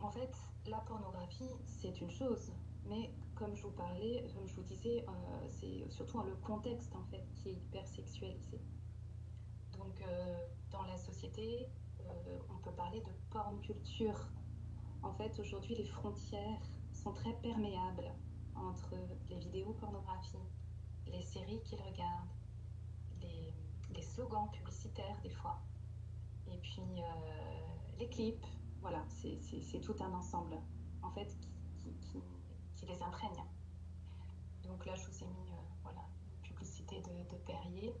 En fait, la pornographie, c'est une chose, mais comme je vous parlais, comme je vous disais, c'est surtout le contexte en fait qui est hyper sexualisé. Donc, dans la société, on peut parler de porn culture. En fait, aujourd'hui, les frontières sont très perméables entre les vidéos pornographiques, les séries qu'ils regardent, les, les slogans publicitaires des fois, et puis les clips. Voilà, c'est tout un ensemble en fait qui les imprègne. Donc là, je vous ai mis voilà, une publicité de Perrier.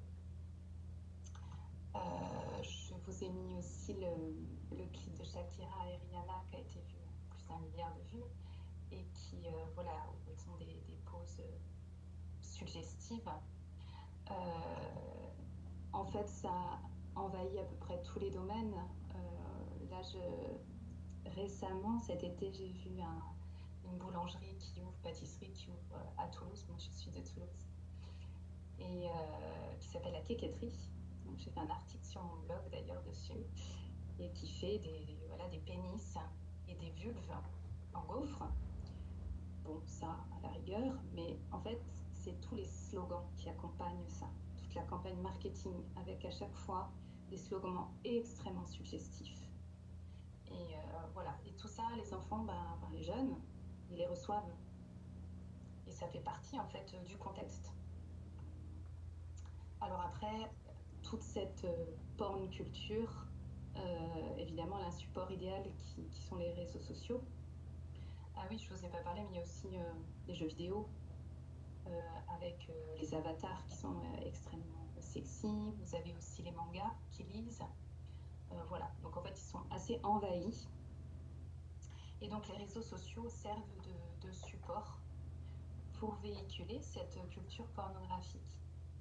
Je vous ai mis aussi le clip de Shakira et Rihanna qui a été vu plus d'1 milliard de vues et qui, voilà, où elles ont des poses suggestives. Euh, En fait, ça envahit à peu près tous les domaines. Là, récemment, cet été, j'ai vu une boulangerie qui ouvre, pâtisserie qui ouvre à Toulouse. Moi, je suis de Toulouse. Et qui s'appelle La Quéquetterie. Donc, j'ai fait un article sur mon blog d'ailleurs dessus. Et qui fait voilà, des pénis et des vulves en gaufres. Bon, ça, à la rigueur. Mais en fait, c'est tous les slogans qui accompagnent ça. Toute la campagne marketing avec à chaque fois des slogans extrêmement suggestifs. Et voilà. Et tout ça, les enfants, les jeunes, ils les reçoivent. Et ça fait partie, en fait, du contexte. Alors après, toute cette porn culture, évidemment, elle a un support idéal qui sont les réseaux sociaux. Ah oui, je ne vous ai pas parlé, mais il y a aussi les jeux vidéo avec les avatars qui sont extrêmement sexy. Vous avez aussi les mangas qui lisent. Voilà, donc en fait, ils sont assez envahis. Et donc, les réseaux sociaux servent de support pour véhiculer cette culture pornographique.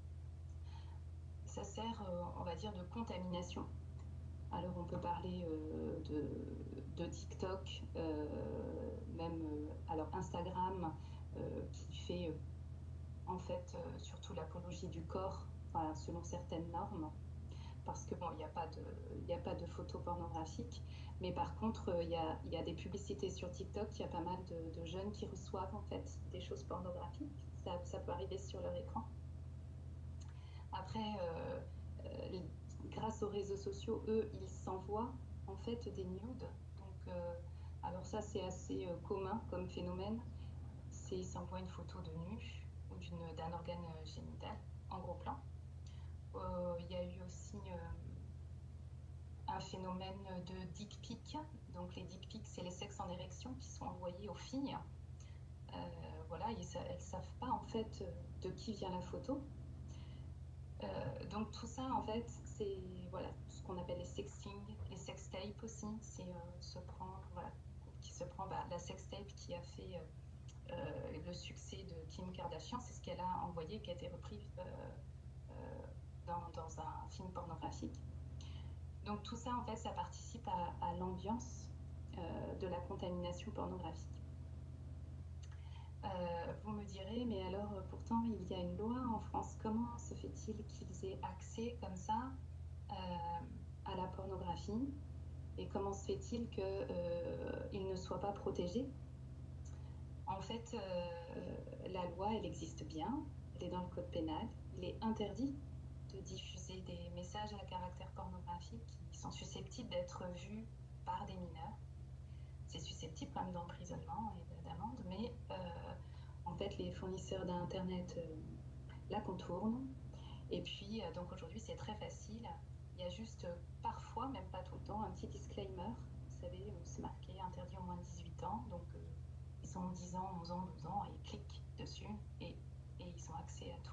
Ça sert, on va dire, de contamination. Alors, on peut parler de TikTok, même alors Instagram, qui fait en fait surtout l'apologie du corps, enfin, selon certaines normes, parce que bon, il y a pas de photos pornographiques, mais par contre, il y a des publicités sur TikTok, il y a pas mal de jeunes qui reçoivent en fait des choses pornographiques. Ça peut arriver sur leur écran. Après, euh, grâce aux réseaux sociaux, eux, ils s'envoient en fait des nudes. Donc, alors ça, c'est assez commun comme phénomène. C'est ils s'envoient une photo de nu ou d'un organe génital en gros plan. Il y a eu aussi un phénomène de dick pic. Donc les dick pics, c'est les sexes en érection qui sont envoyés aux filles. Euh, voilà, elles ne savent pas en fait de qui vient la photo. Donc tout ça, en fait, c'est voilà, ce qu'on appelle les sexting, les sextapes aussi, c'est se prendre, voilà, qui se prend la sextape qui a fait le succès de Kim Kardashian, c'est ce qu'elle a envoyé, qui a été repris euh, dans un film pornographique. Donc tout ça, en fait, ça participe à l'ambiance de la contamination pornographique. Vous me direz, mais alors pourtant il y a une loi en France, comment se fait-il qu'ils aient accès comme ça euh, à la pornographie et comment se fait-il qu'ils ne soient pas protégés? En fait, la loi, elle existe bien, elle est dans le code pénal, il est interdit de diffuser des messages à caractère pornographique qui sont susceptibles d'être vus par des mineurs. C'est susceptible quand même d'emprisonnement et d'amende, mais en fait, les fournisseurs d'Internet la contournent. Et puis, donc aujourd'hui, c'est très facile. Il y a juste parfois, même pas tout le temps, un petit disclaimer. Vous savez, où c'est marqué interdit au moins de 18 ans. Donc, ils ont 10 ans, 11 ans, 12 ans, et ils cliquent dessus et ils ont accès à tout.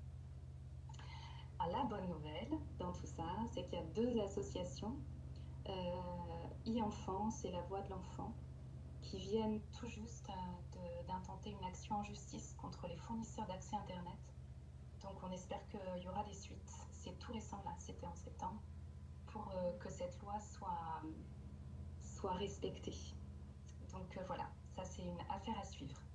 Ah, la bonne nouvelle dans tout ça, c'est qu'il y a deux associations, e-enfance et la voix de l'enfant, qui viennent tout juste d'intenter une action en justice contre les fournisseurs d'accès Internet. Donc on espère qu'il y aura des suites. C'est tout récent là, c'était en septembre, pour que cette loi soit respectée. Donc voilà, ça c'est une affaire à suivre.